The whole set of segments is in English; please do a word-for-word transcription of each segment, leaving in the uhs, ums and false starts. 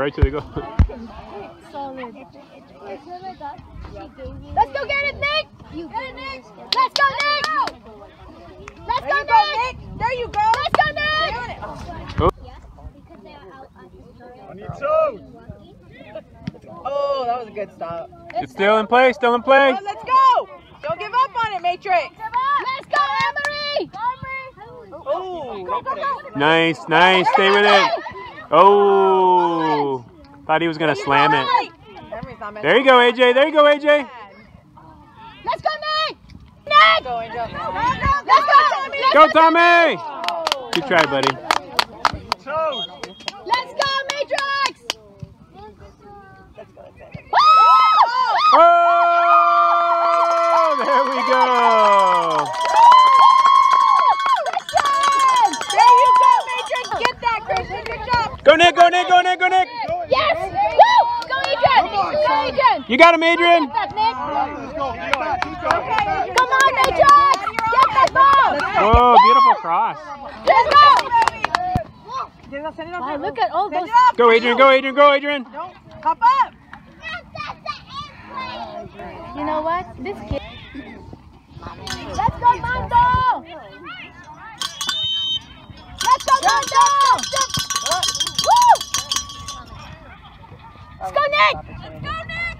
right to the goal. Solid. Let's go get it, Nick! You get it, Nick! Let's go, Nick! Let's go, Nick! There you go! Let's go, Nick! Oh. On your toes! Oh, that was a good stop. It's still in play, still in play. Oh, let's go! Don't give up on it, Matrix! Let's go, Emery! Oh, Nice, nice, stay with it. Oh, thought he was gonna slam it. There you go, A J. There you go, A J. Let's go, Nick! Nick! Go, Angel. Let's go, Tommy! Go, Tommy! Good try, buddy. Toes! Let's go, Matrix! Oh, there we go. There you go, Matrix! Get that, Christian! Good job! Go, Nick, go, Nick, go, Nick, go, Nick. Yes! Woo! Go, Adrian! Go, Adrian! You got him, Adrian. Get that, Nick! Let's go, get back, keep going, get back. Come on, Matrix! Get that ball! Oh, beautiful cross. Let's go! Send it up. Wow, look at all those. Go, Adrian, go, Adrian, go, Adrian. Don't hop up! You know what? This kid. Let's go, Mando! Let's go, Mando! Woo! Let's go, Nick! Let's go, Nick!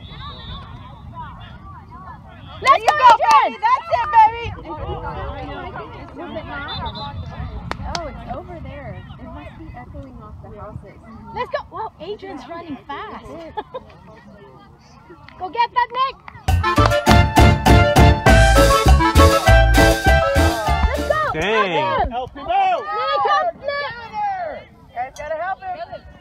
Let's go, Adrian! That's it, baby! Oh, it's over there. It must be echoing off the houses. Let's go. Wow, Adrian's running fast. Go get that, Nick! Let's go! Dang. Help him! Help him out! Nick, help Nick! Guys, gotta help him.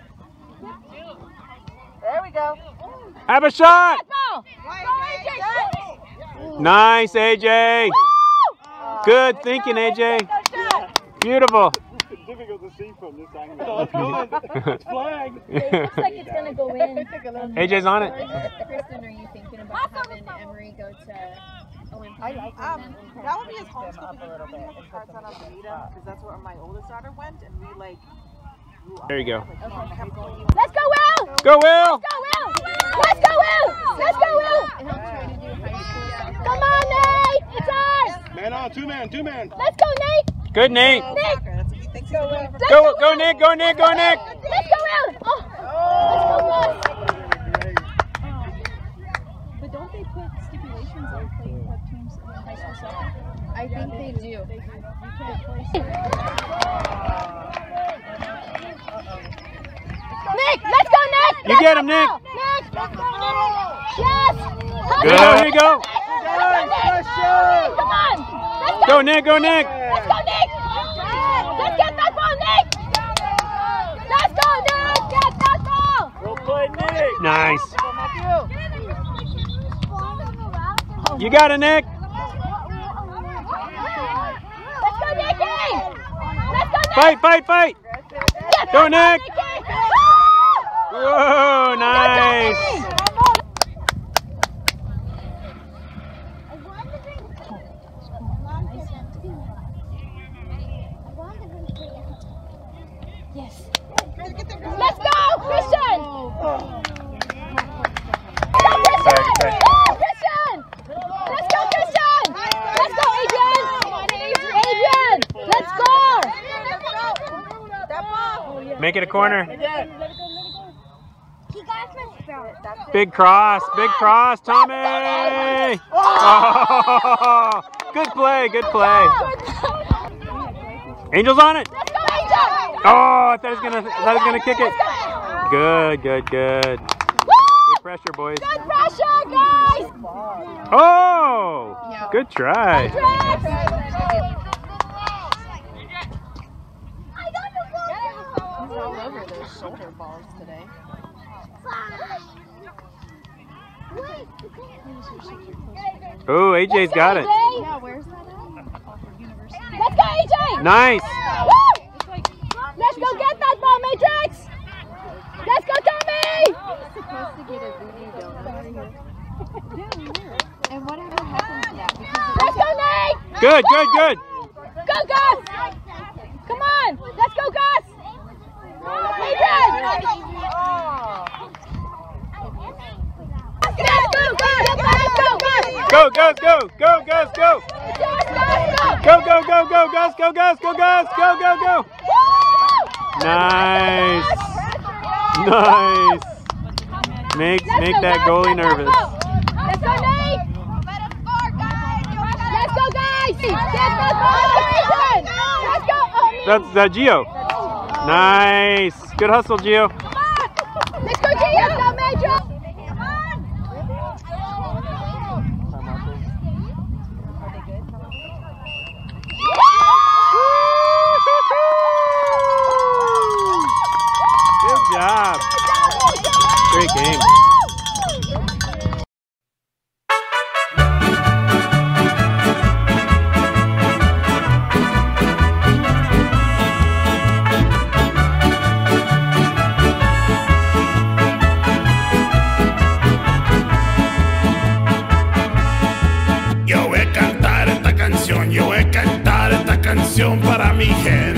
There we go. Have a shot. Ball! Go, A J! Nice, A J. Woo! Good thinking, A J. Beautiful. It's difficult to see from this angle. It's going. It's flying. It looks like it's gonna go in. A J's on it. Kristen, are you thinking about having Emery go to Olympia? Um, that would be his homeschool because we're putting the cards on Alameda because that's where my oldest daughter went, and we like. There you go. Kept going. Let's go, Will! Go, Will. Let's go, Will! Let's go, Will! Let's go, Will! He'll try to do high school soccer. Come on, Nate! It's ours! Man on, two man, two man. Let's go, Nate! Good, Nate. That's what he thinks he's doing. Let's Go, go, Nick. Go, Nick. Go, Nick. Let's go, Will! Oh! Let's go, Will! But don't they put stipulations on playing club teams in high school soccer? I think they do. You can't play Nick! Let's go, Nick! You get him, Nick. Nick! Yes! Good. There you go. Come on! Let's go! Go, Nick. Go, Nick. Let's go, Nick! Let's get that ball, Nick! Let's go, Nick! Get that ball! Well played, Nick. Nice. You got it, Nick. Let's go, Nicky! Let's go, Nick! Fight, fight, fight. Get Go, that Nick. ball, Nicky! Whoa, nice. Yes. Let's go, Christian! Go, Christian! Woo, Christian! Let's go, Christian! Let's go, Adrian! Adrian! Let's score! Make it a corner. Big cross, big cross, Tommy! Oh, good play, good play. Angel's on it. Let's go, Angel! Oh, I thought he was gonna, I thought he was gonna kick it. Good, good, good. Good pressure, boys. Good pressure, guys! Oh, good try. He's all over those shoulder balls today. Oh, A J's got it. Yeah, where's that at? University. Let's go, A J! Nice. Woo! Let's go get that ball, Matrix! Let's go, Tommy! Supposed to get a voodoo donut. And whatever happened to that? Because Let's go, Nate! Good, good, good. Go, Gus! Come on! Let's go, Gus! Adrian! Go, Gus, go! Go, Gus, go! Go, go, go, go, Gus, go, Gus, go, Gus! Go, go, go! Nice! Nice! Make, make that goalie nervous. Let's go, Nate! Let's go, guys! Let's go! That's that Gio. Nice. Good hustle, Gio. Let's go, Gio! Let's go, Major! Good job. Great game. Yo voy a cantar esta canción, yo voy a cantar esta canción para mi gente.